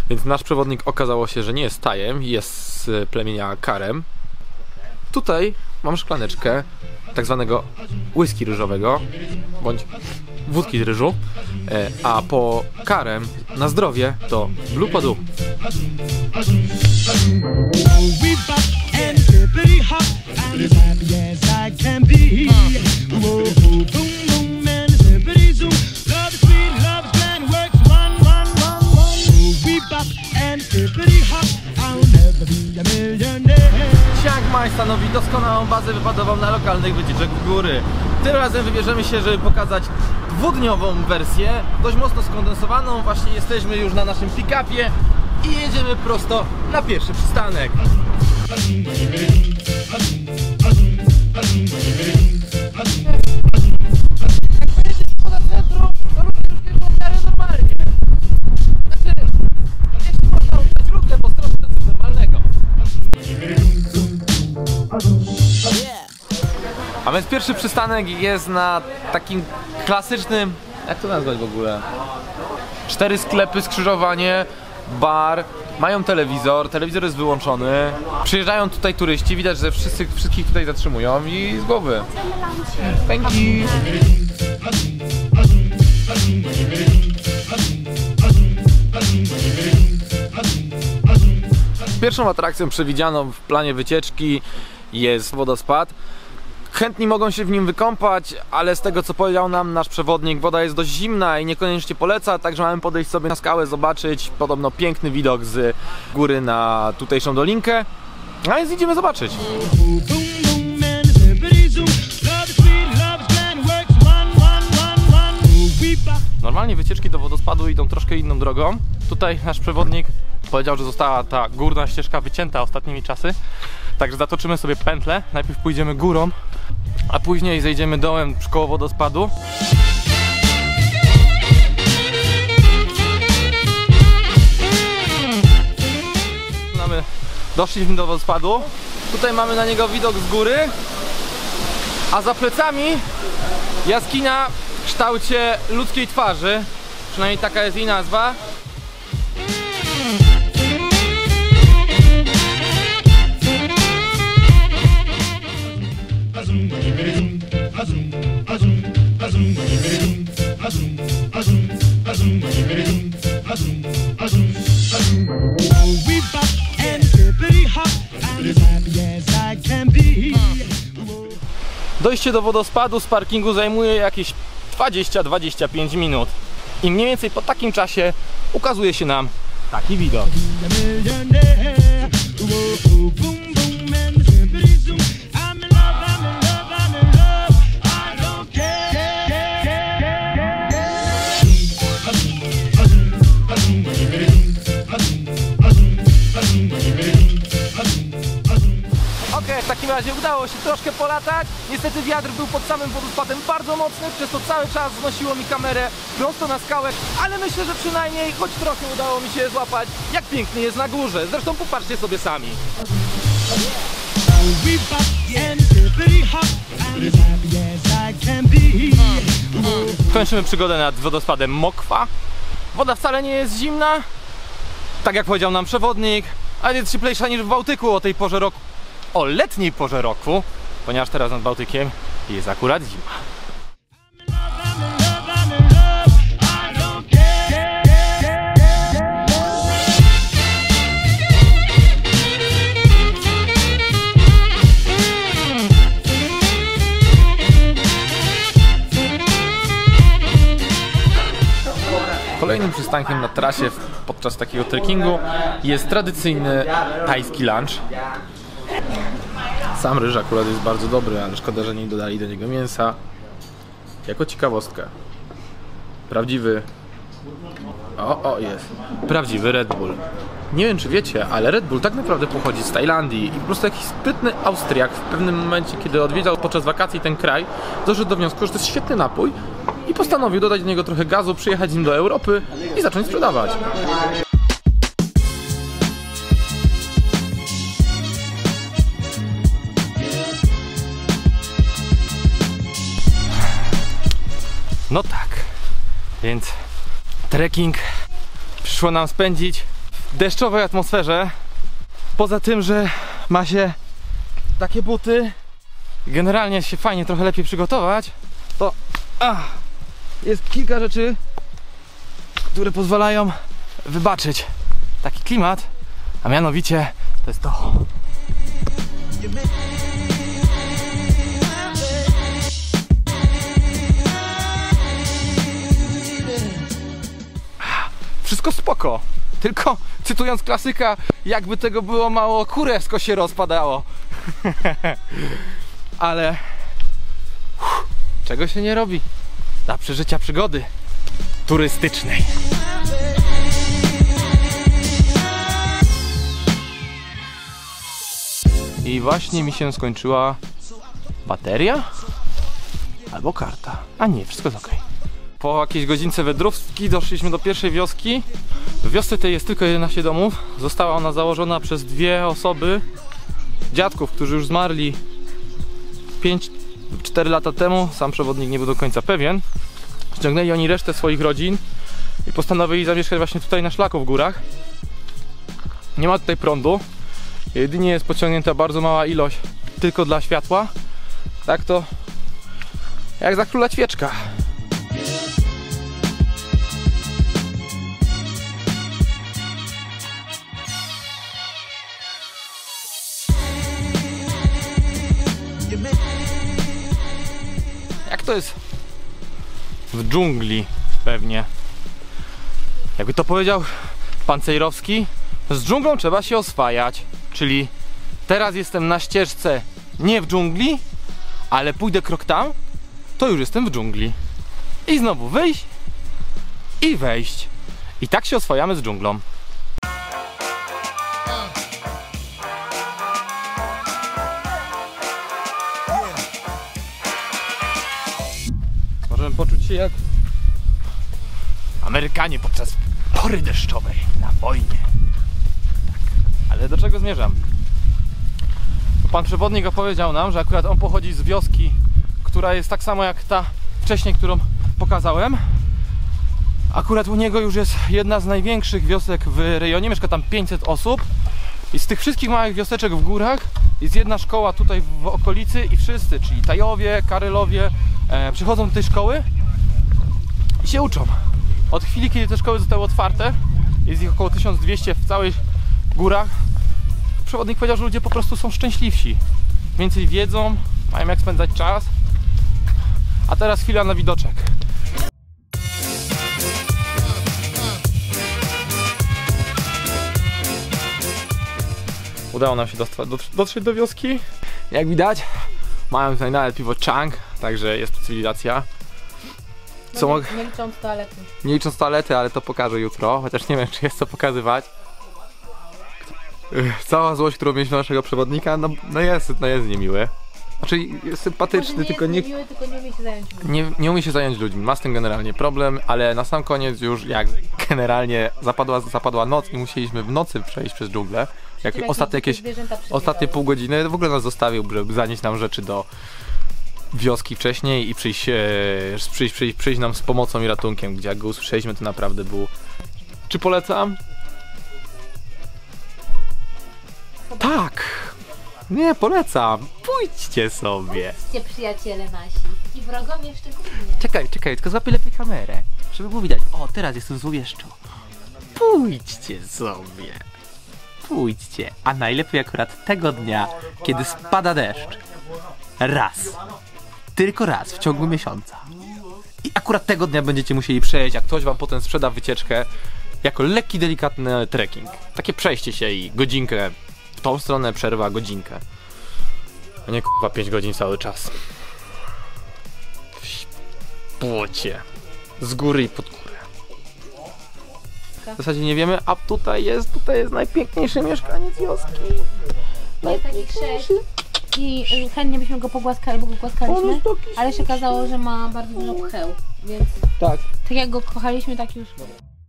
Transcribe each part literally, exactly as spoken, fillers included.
Więc nasz przewodnik okazało się, że nie jest Tajem, jest z plemienia Karem. Tutaj mam szklaneczkę tak zwanego whisky ryżowego, bądź wódki z ryżu, a po Karem na zdrowie to Blue Padu. Chiang Mai stanowi doskonałą bazę wypadową na lokalnych wycieczek w góry. Tym razem wybierzemy się, żeby pokazać dwudniową wersję, dość mocno skondensowaną. Właśnie jesteśmy już na naszym pick-upie i jedziemy prosto na pierwszy przystanek. A więc pierwszy przystanek jest na takim klasycznym... Jak to nazwać w ogóle? Cztery sklepy, skrzyżowanie, bar, mają telewizor, telewizor jest wyłączony. Przyjeżdżają tutaj turyści, widać, że wszyscy, wszystkich tutaj zatrzymują i z głowy. Thank you. Pierwszą atrakcją przewidzianą w planie wycieczki jest wodospad. Chętni mogą się w nim wykąpać, ale z tego co powiedział nam nasz przewodnik, woda jest dość zimna i niekoniecznie poleca, także mamy podejść sobie na skałę, zobaczyć podobno piękny widok z góry na tutejszą dolinkę. A więc idziemy zobaczyć. Normalnie wycieczki do wodospadu idą troszkę inną drogą. Tutaj nasz przewodnik powiedział, że została ta górna ścieżka wycięta ostatnimi czasy. Także zatoczymy sobie pętlę. Najpierw pójdziemy górą, a później zejdziemy dołem koło wodospadu. Mamy, doszliśmy do wodospadu. Tutaj mamy na niego widok z góry, a za plecami jaskinia w kształcie ludzkiej twarzy. Przynajmniej taka jest jej nazwa. Dojście do wodospadu z parkingu zajmuje jakieś dwadzieścia do dwudziestu pięciu minut. I mniej więcej po takim czasie ukazuje się nam taki widok. W takim razie udało się troszkę polatać. Niestety wiatr był pod samym wodospadem bardzo mocny, przez to cały czas znosiło mi kamerę prosto na skałę, ale myślę, że przynajmniej choć trochę udało mi się złapać, jak pięknie jest na górze. Zresztą popatrzcie sobie sami. Kończymy przygodę nad wodospadem Mokwa. Woda wcale nie jest zimna, tak jak powiedział nam przewodnik, ale jest cieplejsza niż w Bałtyku o tej porze roku. O letniej porze roku, ponieważ teraz nad Bałtykiem jest akurat zima. Kolejnym przystankiem na trasie podczas takiego trekkingu jest tradycyjny tajski lunch. Sam ryż akurat jest bardzo dobry, ale szkoda, że nie dodali do niego mięsa. Jako ciekawostkę, prawdziwy... O, o, jest. Prawdziwy Red Bull. Nie wiem, czy wiecie, ale Red Bull tak naprawdę pochodzi z Tajlandii i po prostu jakiś sprytny Austriak w pewnym momencie, kiedy odwiedzał podczas wakacji ten kraj, doszedł do wniosku, że to jest świetny napój i postanowił dodać do niego trochę gazu, przyjechać z nim do Europy i zacząć sprzedawać. No tak, więc trekking przyszło nam spędzić deszczowej atmosferze. Poza tym, że ma się takie buty, generalnie się fajnie trochę lepiej przygotować, to ach, jest kilka rzeczy, które pozwalają wybaczyć taki klimat, a mianowicie to jest to. Wszystko spoko, tylko cytując klasyka, jakby tego było mało, kurewsko się rozpadało. Ale uff, czego się nie robi dla przeżycia przygody turystycznej. I właśnie mi się skończyła bateria albo karta. A nie, wszystko jest ok. Po jakiejś godzince wędrówki doszliśmy do pierwszej wioski. W wiosce tej jest tylko jedenaście domów. Została ona założona przez dwie osoby, dziadków, którzy już zmarli pięć cztery lata temu. Sam przewodnik nie był do końca pewien. Ściągnęli oni resztę swoich rodzin i postanowili zamieszkać właśnie tutaj na szlaku w górach. Nie ma tutaj prądu. Jedynie jest pociągnięta bardzo mała ilość tylko dla światła. Tak to jak za króla ćwieczka. Jak to jest w dżungli pewnie. Jakby to powiedział pan Cejrowski, z dżunglą trzeba się oswajać. Czyli teraz jestem na ścieżce nie w dżungli, ale pójdę krok tam, to już jestem w dżungli. I znowu wyjść i wejść. I tak się oswajamy z dżunglą. Możemy poczuć się jak Amerykanie podczas pory deszczowej na wojnie. Tak. Ale do czego zmierzam? Pan przewodnik opowiedział nam, że akurat on pochodzi z wioski, która jest tak samo jak ta wcześniej, którą pokazałem. Akurat u niego już jest jedna z największych wiosek w rejonie, mieszka tam pięćset osób. I z tych wszystkich małych wioseczek w górach jest jedna szkoła tutaj w okolicy i wszyscy, czyli Tajowie, Karylowie, e, przychodzą do tej szkoły i się uczą. Od chwili, kiedy te szkoły zostały otwarte, jest ich około tysiąc dwieście w całych górach, przewodnik powiedział, że ludzie po prostu są szczęśliwsi. Więcej wiedzą, mają jak spędzać czas. A teraz chwila na widoczek. Udało nam się dotrzeć do wioski. Jak widać, mają tutaj nawet piwo Chang, także jest tu cywilizacja. Co no, nie, nie licząc toalety. Nie licząc toalety, ale to pokażę jutro, chociaż nie wiem, czy jest co pokazywać. Cała złość, którą mieliśmy naszego przewodnika, no, no jest, no jest niemiły. Znaczy jest sympatyczny, nie tylko jest nie, niemiły, tylko nie umie się zająć ludźmi. nie, nie umie się zająć ludźmi. Ma z tym generalnie problem, ale na sam koniec już jak generalnie zapadła, zapadła noc i musieliśmy w nocy przejść przez dżunglę. Jak Czyli ostatnie jakieś ostatnie pół godziny w ogóle nas zostawił, żeby zanieść nam rzeczy do wioski wcześniej i przyjść, e, przyjść, przyjść, przyjść nam z pomocą i ratunkiem, gdzie jak go usłyszeliśmy, to naprawdę był... Czy polecam? Tak! Nie, polecam! Pójdźcie sobie! Pójdźcie, przyjaciele nasi i wrogowie szczególnie. Czekaj, czekaj, tylko złapię lepiej kamerę, żeby było widać. O, teraz jestem złowieszczą. Pójdźcie sobie! Pójdźcie! A najlepiej akurat tego dnia, kiedy spada deszcz. Raz. Tylko raz w ciągu miesiąca. I akurat tego dnia będziecie musieli przejść, a ktoś wam potem sprzeda wycieczkę jako lekki, delikatny trekking. Takie przejście się i godzinkę w tą stronę, przerwa, godzinkę. A nie kurwa pięć godzin cały czas. W płocie. Z góry i pod górę. W zasadzie nie wiemy, a tutaj jest, tutaj jest najpiękniejszy mieszkaniec wioski. Jest taki sześć i chętnie byśmy go pogłaskali, bo go głaskaliśmy, ale się okazało, że ma bardzo dużo pcheł, więc Tak. tak jak go kochaliśmy, tak już...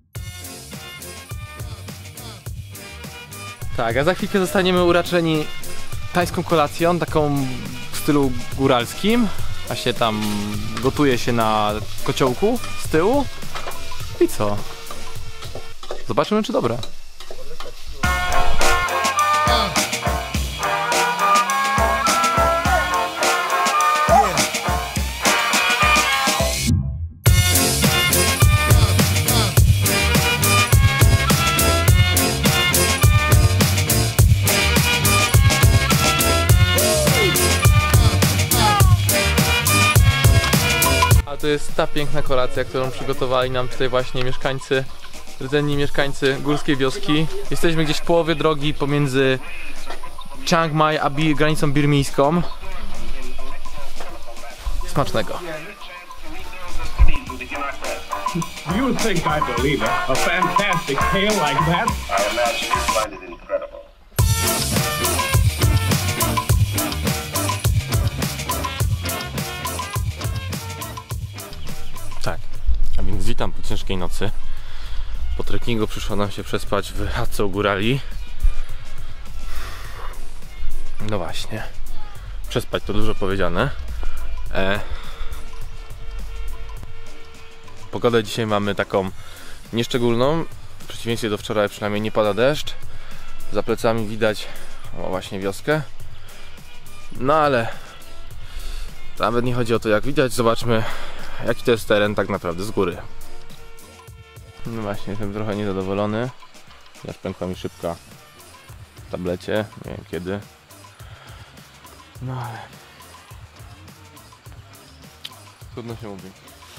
Tak, a za chwilkę zostaniemy uraczeni tajską kolacją, taką w stylu góralskim. A się tam gotuje się na kociołku z tyłu. I co? Zobaczymy, czy dobre. to jest ta piękna kolacja, którą przygotowali nam tutaj właśnie mieszkańcy, rdzenni mieszkańcy górskiej wioski. Jesteśmy gdzieś w połowie drogi pomiędzy Chiang Mai a bi granicą birmińską. Smacznego. You would think I believe it. A fantastic tale like that? I imagine you find it incredible. Tak, a więc witam po ciężkiej nocy. Po trekkingu przyszło nam się przespać w chatce u górali. No właśnie, przespać to dużo powiedziane. E... Pogodę dzisiaj mamy taką nieszczególną. W przeciwieństwie do wczoraj przynajmniej nie pada deszcz. Za plecami widać o, właśnie wioskę. No ale nawet nie chodzi o to jak widać. Zobaczmy jaki to jest teren tak naprawdę z góry. No właśnie, jestem trochę niezadowolony. Aż pękła mi szybka w tablecie. Nie wiem kiedy. No ale trudno się mówi.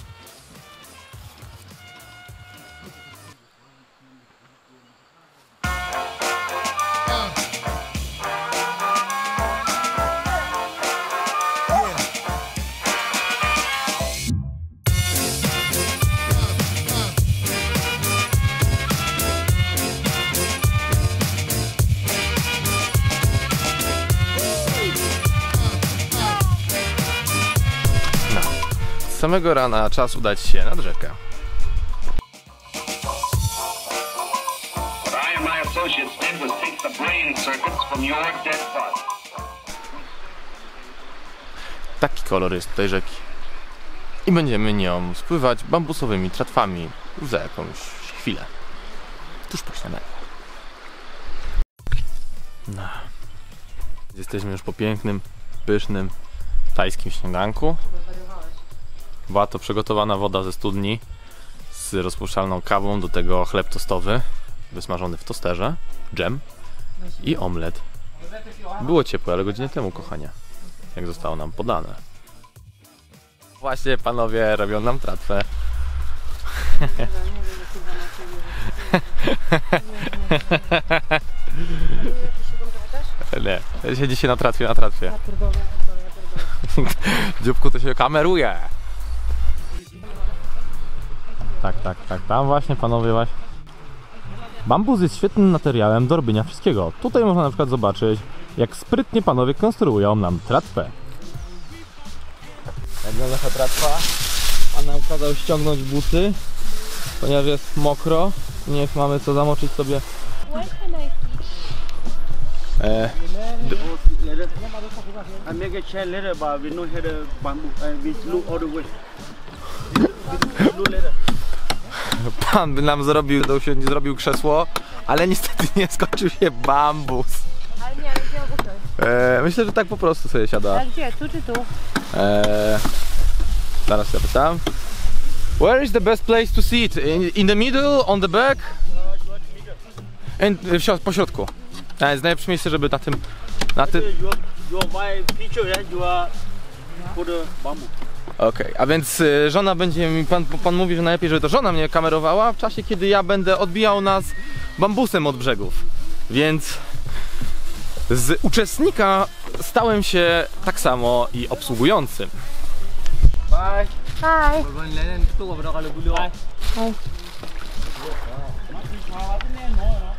Z samego rana czas udać się nad rzekę. What I and my associates did was take the brain circuits from your dead body. Taki kolor jest tej rzeki. I będziemy nią spływać bambusowymi tratwami za jakąś chwilę. Tuż po śniadaniu. No. Jesteśmy już po pięknym, pysznym, tajskim śniadanku. Była to przygotowana woda ze studni z rozpuszczalną kawą, do tego chleb tostowy wysmażony w tosterze, dżem i omlet. Było ciepłe, ale godzinę temu, kochania, jak zostało nam podane. Właśnie panowie robią nam tratwę. Nie, siedzi się na tratwie, na tratwie. Dzióbku to się kameruje. Tak, tak, tak, tam właśnie panowie właśnie. Bambus jest świetnym materiałem do robienia wszystkiego. Tutaj można na przykład zobaczyć, jak sprytnie panowie konstruują nam tratwę. Jak wygląda nasza tratwa? Pan nam kazał ściągnąć buty, ponieważ jest mokro. Nie mamy co zamoczyć sobie. E, I make a chair later, but we don't have the bamboo. Uh, we look all the way. Look later. Pan by nam zrobił, to się nie zrobił krzesło, ale niestety nie skończył się bambus. Ale nie, ale gdzie usiąść? E, myślę, że tak po prostu sobie siada. A gdzie? Tu czy tu? E, zaraz się pytam. Where is the best place to sit? In, in the middle, on the back? And, w środ- po środku. To jest najlepsze miejsce, żeby na tym... Na tym... You you buy picture, yeah, you are for the bamboo. Okej, okay. A więc y, żona będzie mi, pan, pan mówi, że najlepiej, żeby to żona mnie kamerowała w czasie, kiedy ja będę odbijał nas bambusem od brzegów. Więc z uczestnika stałem się tak samo i obsługującym. Bye. Hi. Bye. Bye. Hi.